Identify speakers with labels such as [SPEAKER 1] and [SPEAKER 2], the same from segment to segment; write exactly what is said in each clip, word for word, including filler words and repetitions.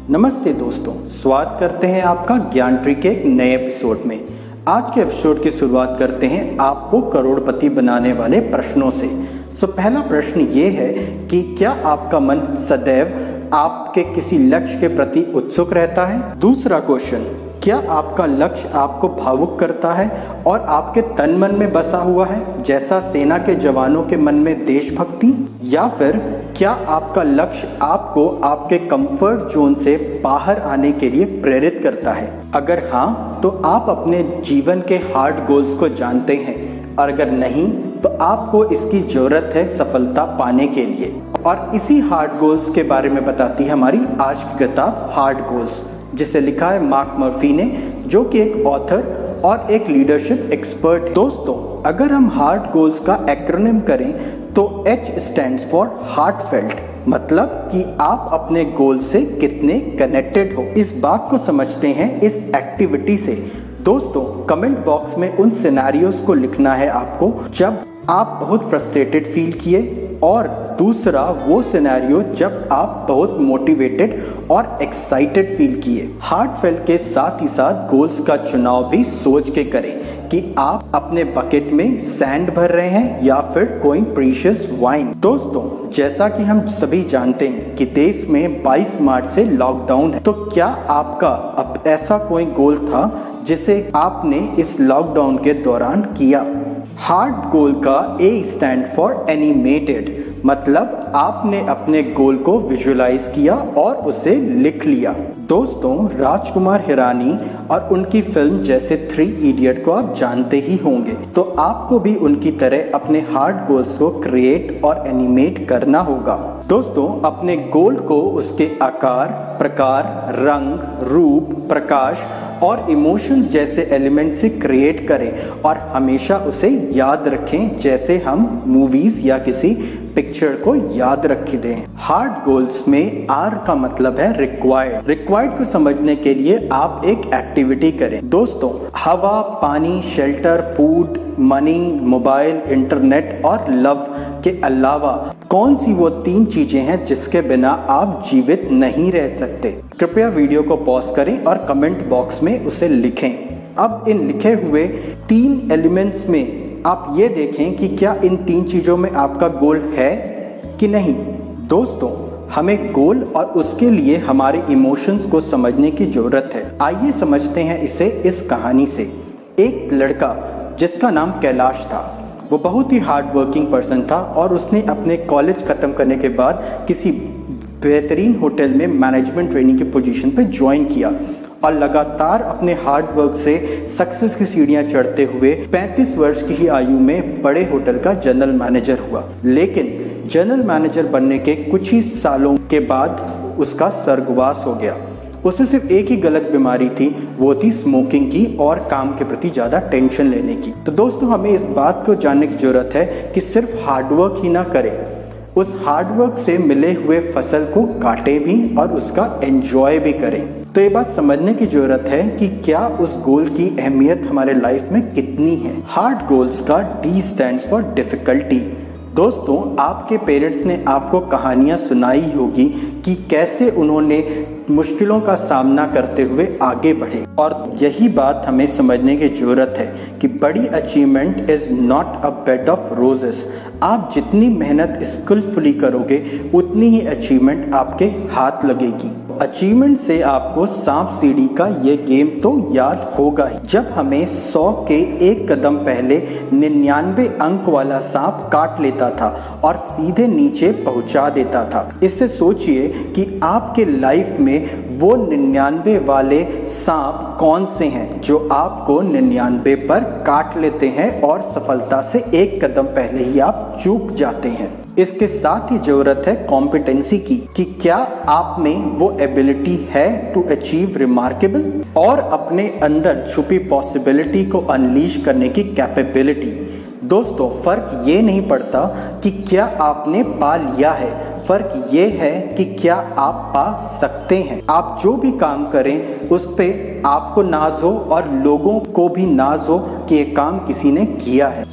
[SPEAKER 1] नमस्ते दोस्तों, स्वागत करते हैं आपका ज्ञान ट्री के एक नए एपिसोड में। आज के एपिसोड की शुरुआत करते हैं आपको करोड़पति बनाने वाले प्रश्नों से। सो पहला प्रश्न ये है कि क्या आपका मन सदैव आपके किसी लक्ष्य के प्रति उत्सुक रहता है? दूसरा क्वेश्चन, क्या आपका लक्ष्य आपको भावुक करता है और आपके तन मन में बसा हुआ है, जैसा सेना के जवानों के मन में देशभक्ति? या फिर क्या आपका लक्ष्य आपको आपके कंफर्ट जोन से बाहर आने के लिए प्रेरित करता है? अगर हाँ, तो आप अपने जीवन के हार्ड गोल्स को जानते हैं, और अगर नहीं तो आपको इसकी जरूरत है सफलता पाने के लिए। और इसी हार्ड गोल्स के बारे में बताती है हमारी आज की किताब हार्ड गोल्स, जिसे लिखा है मार्क मर्फी ने, जो कि एक ऑथर और एक लीडरशिप एक्सपर्ट है। दोस्तों, अगर हम हार्ड गोल्स का एक्रोनिम करें तो H स्टैंड्स फॉर हार्टफेल्ट, मतलब कि आप अपने गोल से कितने कनेक्टेड हो। इस बात को समझते हैं इस एक्टिविटी से। दोस्तों, कमेंट बॉक्स में उन सिनेरियोस को लिखना है आपको जब आप बहुत फ्रस्ट्रेटेड फील किए, और दूसरा वो सिनेरियो जब आप बहुत मोटिवेटेड और एक्साइटेड फील किए। हार्टफेल्ट के साथ ही साथ गोल्स का चुनाव भी सोच के करें कि आप अपने बकेट में सैंड भर रहे हैं या फिर कोई प्रीशियस वाइन। दोस्तों, जैसा कि हम सभी जानते हैं कि देश में बाईस मार्च से लॉकडाउन है, तो क्या आपका अब ऐसा कोई गोल था जिसे आपने इस लॉकडाउन के दौरान किया? हार्ड गोल का ए स्टैंड फॉर एनिमेटेड, मतलब आपने अपने गोल को विजुअलाइज किया और उसे लिख लिया। दोस्तों, राजकुमार हिरानी और उनकी फिल्म जैसे थ्री इडियट को आप जानते ही होंगे, तो आपको भी उनकी तरह अपने हार्ड गोल्स को क्रिएट और एनिमेट करना होगा। दोस्तों, अपने गोल को उसके आकार, प्रकार, रंग, रूप, प्रकाश और इमोशंस जैसे एलिमेंट से क्रिएट करें और हमेशा उसे याद रखें, जैसे हम मूवीज या किसी पिक्चर को याद रख दें। हार्ड गोल्स में आर का मतलब है रिक्वायर्ड। रिक्वायर्ड को समझने के लिए आप एक एक्टिविटी करें। दोस्तों, हवा, पानी, shelter, food, money, mobile, internet और लव के अलावा कौन सी वो तीन चीजें हैं जिसके बिना आप जीवित नहीं रह सकते? कृपया वीडियो को पॉज करें और कमेंट बॉक्स में उसे लिखें। अब इन लिखे हुए तीन एलिमेंट्स में आप ये देखें कि क्या इन तीन चीजों में आपका गोल है कि नहीं। दोस्तों, हमें गोल और उसके लिए हमारे इमोशंस को समझने की जरूरत है। आइए समझते हैं इसे इस कहानी से। एक लड़का जिसका नाम कैलाश था, वो बहुत ही हार्ड वर्किंग पर्सन था और उसने अपने कॉलेज खत्म करने के बाद किसी बेहतरीन होटल में मैनेजमेंट ट्रेनिंग की पोजीशन पे ज्वाइन किया और लगातार अपने हार्ड वर्क से सक्सेस की सीढ़ियां चढ़ते हुए पैंतीस वर्ष की ही आयु में बड़े होटल का जनरल मैनेजर हुआ। लेकिन जनरल मैनेजर बनने के कुछ ही सालों के बाद उसका स्वर्गवास हो गया। उसे सिर्फ एक ही गलत बीमारी थी, वो थी स्मोकिंग की और काम के प्रति ज्यादा टेंशन लेने की। तो दोस्तों, हमें इस बात को जानने की जरूरत है कि सिर्फ हार्डवर्क ही ना करें, उस हार्डवर्क से मिले हुए फसल को काटे भी और उसका एंजॉय भी करें। तो ये बात समझने की जरूरत है कि क्या उस गोल की अहमियत हमारे लाइफ में कितनी है। हार्ड गोल्स का डी स्टैंड्स फॉर डिफिकल्टी। दोस्तों, आपके पेरेंट्स ने आपको कहानियां सुनाई होगी कि कैसे उन्होंने मुश्किलों का सामना करते हुए आगे बढ़े, और यही बात हमें समझने की जरूरत है कि बड़ी achievement is not a bed of roses. आप जितनी मेहनत स्किलफुली करोगे उतनी ही अचीवमेंट आपके हाथ लगेगी। अचीवमेंट से आपको सांप सीढ़ी का ये गेम तो याद होगा ही, जब हमें सौ के एक कदम पहले निन्यानवे अंक वाला सांप काट लेता था और सीधे नीचे पहुंचा देता था। इससे सोचिए कि आपके लाइफ में वो निन्यानवे वाले सांप कौन से हैं जो आपको निन्यानवे पर काट लेते हैं और सफलता से एक कदम पहले ही आप चूक जाते हैं। इसके साथ ही जरूरत है कॉम्पिटेंसी की, कि क्या आप में वो एबिलिटी है टू अचीव रिमार्केबल, और अपने अंदर छुपी पॉसिबिलिटी को अनलीश करने की कैपेबिलिटी। दोस्तों, फर्क ये नहीं पड़ता कि क्या आपने पा लिया है, फर्क ये है कि क्या आप पा सकते हैं। आप जो भी काम करें उस पे आपको नाज हो और लोगों को भी नाज हो कि ये काम किसी ने किया है।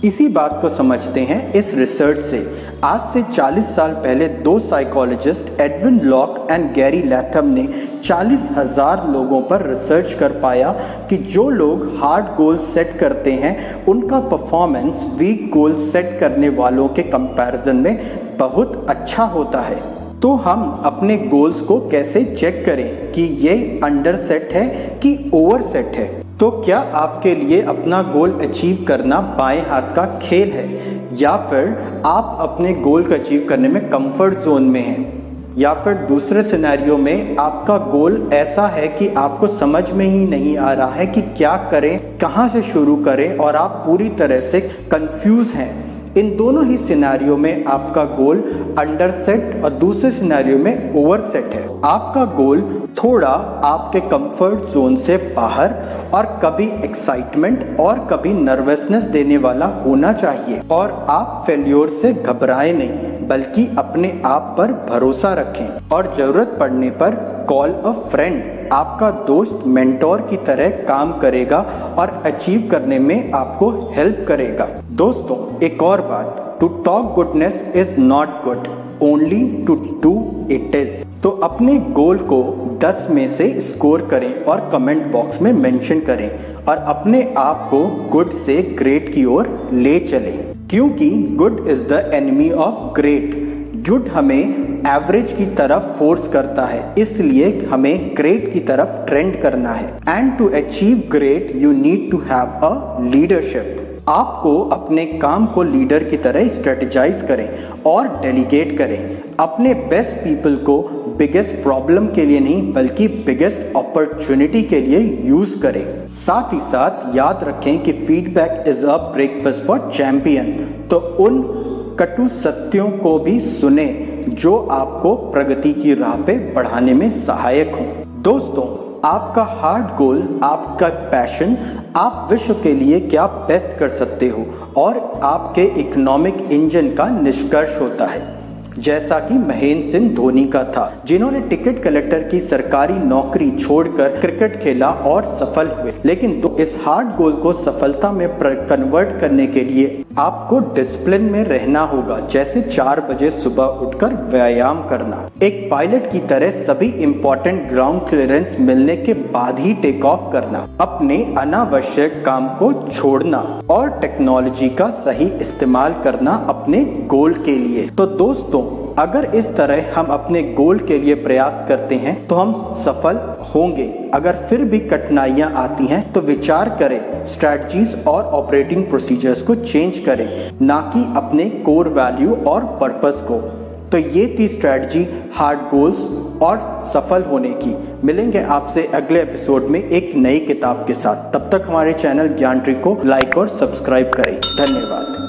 [SPEAKER 1] इसी बात को समझते हैं इस रिसर्च से। आज से चालीस साल पहले दो psychologist Edwin Locke and Gary Latham ने चालीस हज़ार लोगों पर रिसर्च कर पाया कि जो लोग हार्ड गोल सेट करते हैं उनका परफॉर्मेंस वीक गोल सेट करने वालों के कंपैरिजन में बहुत अच्छा होता है। तो हम अपने गोल्स को कैसे चेक करें कि ये अंडर सेट है कि ओवर सेट है? तो क्या आपके लिए अपना गोल अचीव करना बाएं हाथ का खेल है, या फिर आप अपने गोल को अचीव करने में कंफर्ट जोन में हैं, या फिर दूसरे सिनेरियो में आपका गोल ऐसा है कि आपको समझ में ही नहीं आ रहा है कि क्या करें, कहां से शुरू करें और आप पूरी तरह से कंफ्यूज हैं। इन दोनों ही सिनेरियो में आपका गोल अंडर सेट और दूसरे सिनेरियो में ओवर सेट है। आपका गोल थोड़ा आपके कंफर्ट जोन से बाहर और कभी एक्साइटमेंट और कभी नर्वसनेस देने वाला होना चाहिए, और आप फेल्योर से घबराएं नहीं बल्कि अपने आप पर भरोसा रखें और जरूरत पड़ने पर कॉल अ फ्रेंड, आपका दोस्त मेंटोर की तरह काम करेगा और अचीव करने में आपको हेल्प करेगा। दोस्तों, एक और बात, to talk goodness is not good, only to do it is. तो अपने गोल को दस में से स्कोर करें और कमेंट बॉक्स में मेंशन करें और अपने आप को गुड से ग्रेट की ओर ले चलें, क्योंकि good is the enemy of great. Good हमें एवरेज की तरफ फोर्स करता है, इसलिए हमें ग्रेट की तरफ ट्रेंड करना है। And to achieve great you need to have a leadership. आपको अपने काम को लीडर की तरह स्ट्रेटेजाइज करें और डेलीगेट करें। अपने बेस्ट पीपल को बिगेस्ट प्रॉब्लम के लिए नहीं बल्कि बिगेस्ट अपॉर्चुनिटी के लिए यूज करें। साथ ही साथ याद रखें कि feedback is a breakfast for champion. तो उन कटु सत्यों को भी सुने जो आपको प्रगति की राह पे बढ़ाने में सहायक हों। दोस्तों, आपका हार्ड गोल, आपका पैशन, आप विश्व के लिए क्या बेस्ट कर सकते हो और आपके इकोनॉमिक इंजन का निष्कर्ष होता है, जैसा कि महेंद्र सिंह धोनी का था, जिन्होंने टिकट कलेक्टर की सरकारी नौकरी छोड़कर क्रिकेट खेला और सफल हुए। लेकिन तो इस हार्ड गोल को सफलता में कन्वर्ट करने के लिए आपको डिसिप्लिन में रहना होगा, जैसे चार बजे सुबह उठकर व्यायाम करना, एक पायलट की तरह सभी इंपॉर्टेंट ग्राउंड क्लियरेंस मिलने के बाद ही टेक ऑफ करना, अपने अनावश्यक काम को छोड़ना और टेक्नोलॉजी का सही इस्तेमाल करना अपने गोल के लिए। तो दोस्तों, अगर इस तरह हम अपने गोल के लिए प्रयास करते हैं तो हम सफल होंगे। अगर फिर भी कठिनाइयां आती हैं तो विचार करें, स्ट्रैटेजीज और ऑपरेटिंग प्रोसीजर्स को चेंज करें, ना कि अपने कोर वैल्यू और पर्पस को। तो ये थी स्ट्रैटेजी हार्ड गोल्स और सफल होने की। मिलेंगे आपसे अगले एपिसोड में एक नई किताब के साथ। तब तक हमारे चैनल ज्ञान ट्री को लाइक और सब्सक्राइब करें। धन्यवाद।